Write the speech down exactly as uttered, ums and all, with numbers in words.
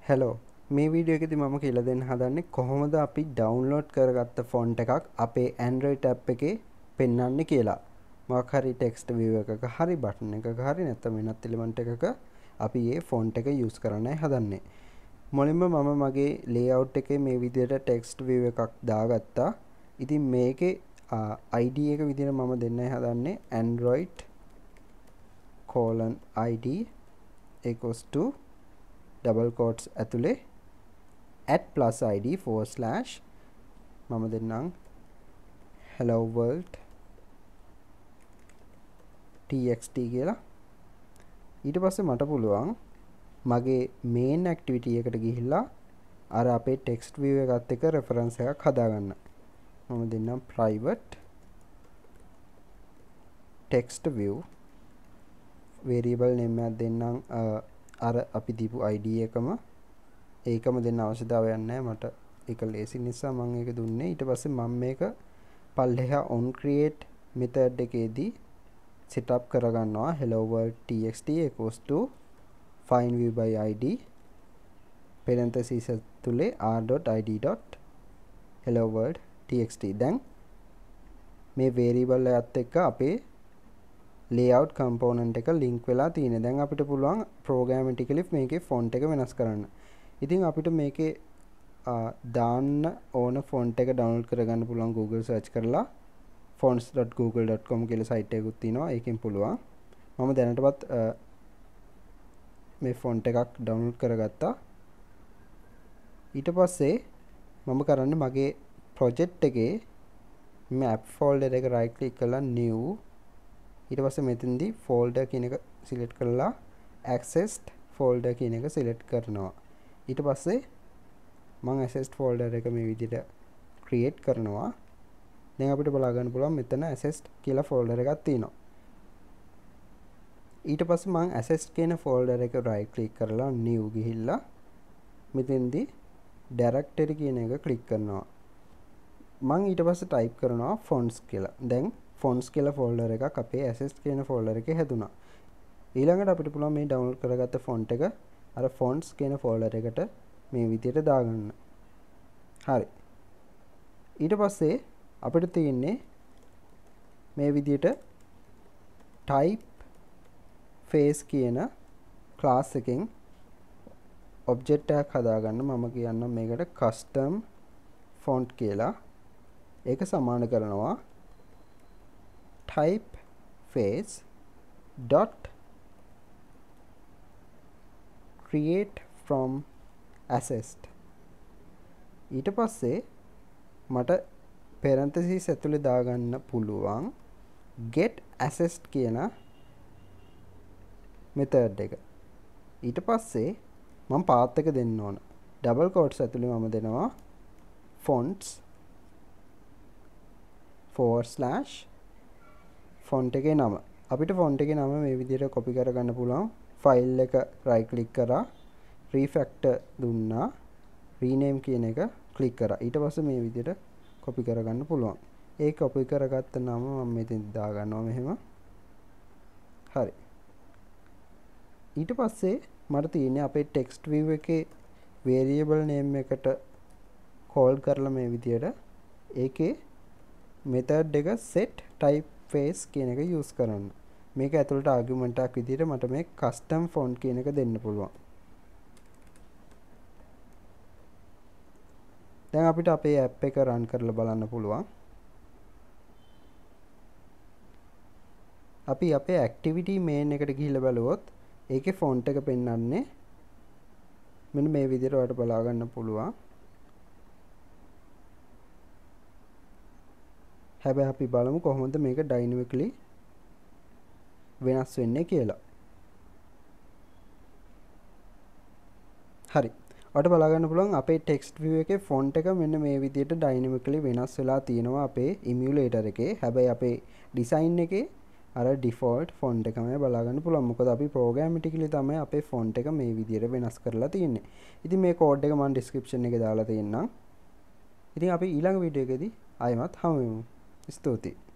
hello මේ video එකේදී මම කියලා දෙන්න හදන්නේ කොහොමද අපි ඩවුන්ලෝඩ් කරගත්ත ෆොන්ට් එකක් අපේ Android app එකේ පෙන්වන්නේ කියලා. මොකක් හරි text view එකක හරි button එකක හරි නැත්නම් වෙනත් element එකක අපි මේ ෆොන්ට් එක use කරන්නයි හදන්නේ. මුලින්ම මම මගේ layout එකේ මේ විදිහට text view එකක් දාගත්තා. ඉතින් මේකේ I D එක විදිහට මම දෙන්නයි හදන්නේ Android colon id equals to double quotes ඇතුලේ at plus id forward slash මම දෙන්නම් hello world txt කියලා. ඊට පස්සේ මට පුළුවන් මගේ main activity එකට ගිහිල්ලා අර අපේ text view එකත් එක්ක reference එකක් හදාගන්න. මම දෙන්නම් private text view variable name එකක් දෙන්නම් අර අපි දීපු I D එකම ඒකම දෙන්න අවශ්‍යතාවයක් නැහැ මට ඒක ලේසි නිසා මම ඒක දුන්නේ. ඊට පස්සේ මම මේක පල්ලෙහා onCreate method එකේදී setup කරගන්නවා helloWorldTxt equals to findViewById parentheses ඇතුලේ R.id.helloWorldTxt. දැන් මේ variable එකත් එක්ක අපේ layout component එක link වෙලා තියෙනවා. දැන් අපිට පුළුවන් programmatically මේකේ font එක වෙනස් කරන්න. ඉතින් අපිට මේකේ දාන්න ඕන font එක download කරගන්න පුළුවන් Google search කරලා fonts dot google dot com කියලා site එකකුත් තියෙනවා. ඒකෙන් පුළුවන්. මම දැනටවත් මේ font එකක් download කරගත්තා. ඊට පස්සේ මම කරන්නේ මගේ project එකේ මේ app folder එක right click කරලා new ඊට පස්සේ මෙතෙන්දී folder කියන එක select කරලා accessed folder කියන එක select කරනවා. ඊට පස්සේ මම accessed folder එක මේ විදිහට create කරනවා. දැන් අපිට බලා ගන්න පුළුවන් මෙතන accessed කියලා folder එකක් තියෙනවා. ඊට පස්සේ මම accessed කියන folder එක right click කරලා new ගිහිල්ලා මෙතෙන්දී directory කියන එක click කරනවා. මම ඊට පස්සේ type කරනවා fonts කියලා. දැන් fonts කියලා folder එකක් අපේ assets කියන folder එකේ හැදුනා. ඊළඟට අපිට පුළුවන් මේ download කරගත්ත font එක අර fonts කියන folder එකට මේ විදිහට දාගන්න. හරි. ඊට පස්සේ අපිට තියෙන්නේ මේ විදිහට Typeface කියන class එකෙන් object එකක් හදාගන්න. මම කියන්නම් මේකට customFont කියලා. ඒක සමාන කරනවා Typeface dot create from asset. ඊට පස්සේ මට parentheses ඇතුලේ දාගන්න පුළුවන් getAssets කියන method එක. ඊට පස්සේ මම path එක දෙන්න ඕන. double quotes ඇතුලේ මම දෙනවා fonts forward slash font එකේ නම. අපිට font එකේ නම මේ විදිහට copy කරගන්න පුළුවන්. file එක right click කරා refactor දුන්නා rename කියන එක click කරා. ඊට පස්සේ මේ විදිහට copy කරගන්න පුළුවන්. ඒ copy කරගත්ත නම මම මෙතෙන් දා ගන්නවා මෙහෙම. හරි. ඊට පස්සේ මට තියෙන්නේ අපේ text view එකේ variable name එකට call කරලා මේ විදිහට ඒකේ method එක set typeface කියන එක use කරන්න. මේක ඇතුළට argument එකක් විදිහට මට මේ custom font කියන එක දෙන්න පුළුවන්. දැන් අපිට අපේ app එක run කරලා බලන්න පුළුවන්. අපි අපේ activity main එකට ගිහිල්ලා බලුවොත් ඒකේ font එක පෙන්වන්නේ මෙන්න මේ විදිහට ඔයාලට බලා ගන්න පුළුවන්. හැබැයි අපි බලමු කොහොමද මේක dynamically වෙනස් වෙන්නේ කියලා. හරි. ඔයාලට බලා ගන්න පුළුවන් අපේ text view එකේ font එක මෙන්න මේ විදිහට dynamically වෙනස් වෙලා තියෙනවා අපේ emulator එකේ. හැබැයි අපේ design එකේ අර default font එකමයි බලා ගන්න පුළුවන්. මොකද අපි programmatically තමයි අපේ font එක මේ විදිහට වෙනස් කරලා තියෙන්නේ. ඉතින් මේ code එක මම description එකේ දාලා තියෙන්නම්. ඉතින් අපි ඊළඟ වීඩියෝ එකේදී ආයෙමත් හමු වෙමු. ස්තුතියි.